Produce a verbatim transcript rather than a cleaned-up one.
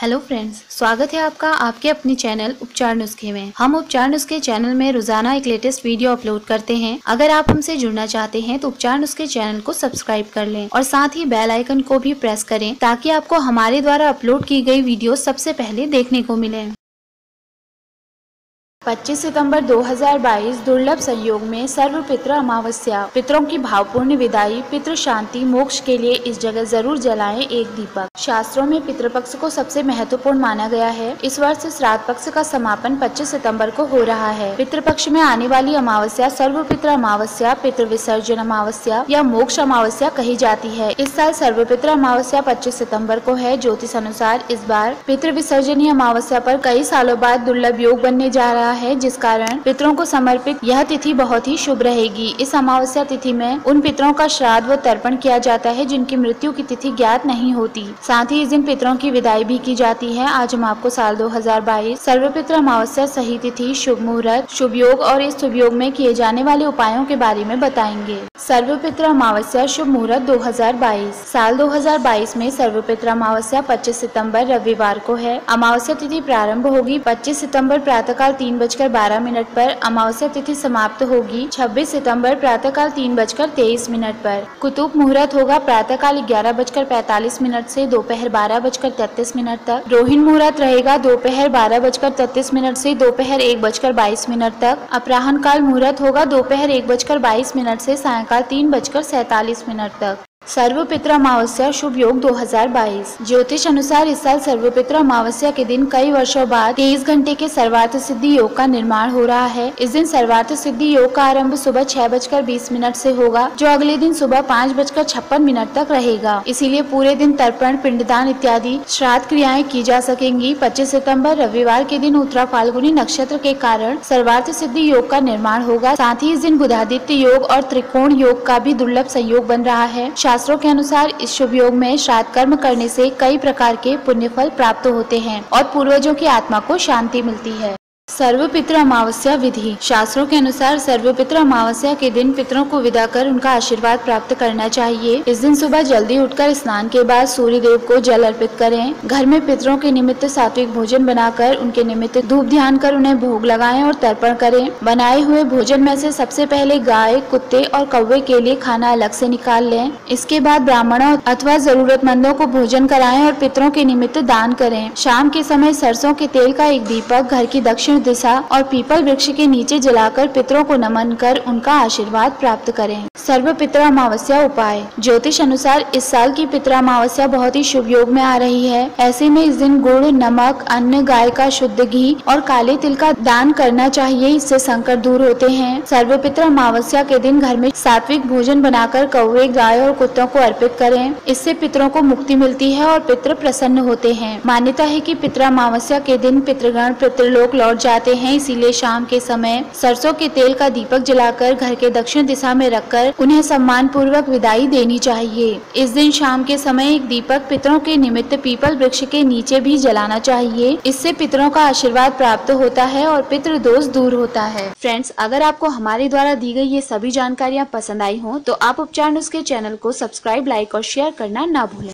Hello friends, स्वागत है आपका आपके अपने चैनल उपचार नुस्खे में। हम उपचार नुस्खे चैनल में रोजाना एक लेटेस्ट वीडियो अपलोड करते हैं। अगर आप हमसे जुड़ना चाहते हैं तो उपचार नुस्खे चैनल को सब्सक्राइब कर लें और साथ ही बेल आइकन को भी प्रेस करें ताकि आपको हमारे द्वारा अपलोड की गई वीडियो सबसे पहले देखने को मिले। पच्चीस सितंबर दो हज़ार बाईस दुर्लभ संयोग में सर्व पितृ अमावस्या। पितरों की भावपूर्ण विदाई, पितृ शांति मोक्ष के लिए इस जगह जरूर जलाएं एक दीपक। शास्त्रों में पितृपक्ष को सबसे महत्वपूर्ण माना गया है। इस वर्ष श्राद्ध पक्ष का समापन पच्चीस सितंबर को हो रहा है। पितृपक्ष में आने वाली अमावस्या सर्व पितृ अमावस्या, पितृ विसर्जन अमावस्या या मोक्ष अमावस्या कही जाती है। इस साल सर्व पितृ अमावस्या पच्चीस सितम्बर को है। ज्योतिष अनुसार इस बार पितृ विसर्जनीय अमावस्या पर कई सालों बाद दुर्लभ योग बनने जा रहा है, जिस कारण पितरों को समर्पित यह तिथि बहुत ही शुभ रहेगी। इस अमावस्या तिथि में उन पितरों का श्राद्ध व तर्पण किया जाता है जिनकी मृत्यु की तिथि ज्ञात नहीं होती। साथ ही इस दिन पितरों की विदाई भी की जाती है। आज हम आपको साल दो हज़ार बाईस सर्वपितृ अमावस्या सही तिथि, शुभ मुहूर्त, शुभ योग और इस शुभ योग में किए जाने वाले उपायों के बारे में बताएंगे। सर्वपितृ अमावस्या शुभ मुहूर्त दो हज़ार बाईस। साल दो हज़ार बाईस में सर्वपितृ अमावस्या पच्चीस सितम्बर रविवार को है। अमावस्या तिथि प्रारंभ होगी पच्चीस सितम्बर प्रातःकाल तीन बजकर बारह मिनट पर। अमावस्या तिथि समाप्त होगी छब्बीस सितम्बर प्रातःकाल तीन बजकर तेईस मिनट पर। कुतुब मुहूर्त होगा प्रातःकाल ग्यारह बजकर पैतालीस मिनट से दोपहर बारह बजकर तैतीस मिनट तक। रोहिणी मुहूर्त रहेगा दोपहर बारह बजकर तैतीस मिनट से दोपहर एक बजकर बाईस मिनट तक। अपराह्न काल मुहूर्त होगा दोपहर एक बजकर बाईस मिनट से सायंकाल तीन बजकर सैतालीस मिनट तक। सर्वपितृ अमावस्या शुभ योग दो हज़ार बाईस। ज्योतिष अनुसार इस साल सर्वपितृ अमावस्या के दिन कई वर्षों बाद तेईस घंटे के सर्वार्थ सिद्धि योग का निर्माण हो रहा है। इस दिन सर्वार्थ सिद्धि योग का आरंभ सुबह छह बजकर बीस मिनट से होगा, जो अगले दिन सुबह पाँच बजकर छप्पन मिनट तक रहेगा। इसीलिए पूरे दिन तर्पण, पिंडदान इत्यादि श्राद्ध क्रियाएं की जा सकेंगी। पच्चीस सितम्बर रविवार के दिन उत्तरा फाल्गुनी नक्षत्र के कारण सर्वार्थ सिद्धि योग का निर्माण होगा। साथ ही इस दिन बुधादित्य योग और त्रिकोण योग का भी दुर्लभ संयोग बन रहा है। शास्त्रों के अनुसार इस शुभ योग में श्राद्ध कर्म करने से कई प्रकार के पुण्य फल प्राप्त होते हैं और पूर्वजों की आत्मा को शांति मिलती है। सर्वपितृ अमावस्या विधि। शास्त्रों के अनुसार सर्वपितृ अमावस्या के दिन पितरों को विदा कर उनका आशीर्वाद प्राप्त करना चाहिए। इस दिन सुबह जल्दी उठकर स्नान के बाद सूर्य देव को जल अर्पित करें। घर में पितरों के निमित्त सात्विक भोजन बनाकर उनके निमित्त धूप ध्यान कर उन्हें भोग लगाएं और तर्पण करें। बनाए हुए भोजन में से सबसे पहले गाय, कुत्ते और कौवे के लिए खाना अलग से निकाल लें। इसके बाद ब्राह्मणों अथवा जरूरतमंदों को भोजन कराएं और पितरों के निमित्त दान करें। शाम के समय सरसों के तेल का एक दीपक घर की दक्षिण दिशा और पीपल वृक्ष के नीचे जलाकर पितरों को नमन कर उनका आशीर्वाद प्राप्त करें। सर्वपितृ अमावस्या उपाय। ज्योतिष अनुसार इस साल की पितृ अमावस्या बहुत ही शुभ योग में आ रही है। ऐसे में इस दिन गुड़, नमक, अन्न, गाय का शुद्ध घी और काले तिल का दान करना चाहिए। इससे संकट दूर होते हैं। सर्वपितृ अमावस्या के दिन घर में सात्विक भोजन बनाकर कौवे, गाय और कुत्तों को अर्पित करें। इससे पितरों को मुक्ति मिलती है और पितृ प्रसन्न होते हैं। मान्यता है कि पितृ अमावस्या के दिन पितृगण पितृलोक लौट जाते हैं। इसीलिए शाम के समय सरसों के तेल का दीपक जलाकर घर के दक्षिण दिशा में रखकर उन्हें सम्मान पूर्वक विदाई देनी चाहिए। इस दिन शाम के समय एक दीपक पितरों के निमित्त पीपल वृक्ष के नीचे भी जलाना चाहिए। इससे पितरों का आशीर्वाद प्राप्त होता है और पितृ दोष दूर होता है। फ्रेंड्स, अगर आपको हमारे द्वारा दी गई ये सभी जानकारियाँ पसंद आई हो तो आप उपचार नुस्खे चैनल को सब्सक्राइब, लाइक और शेयर करना ना भूलें।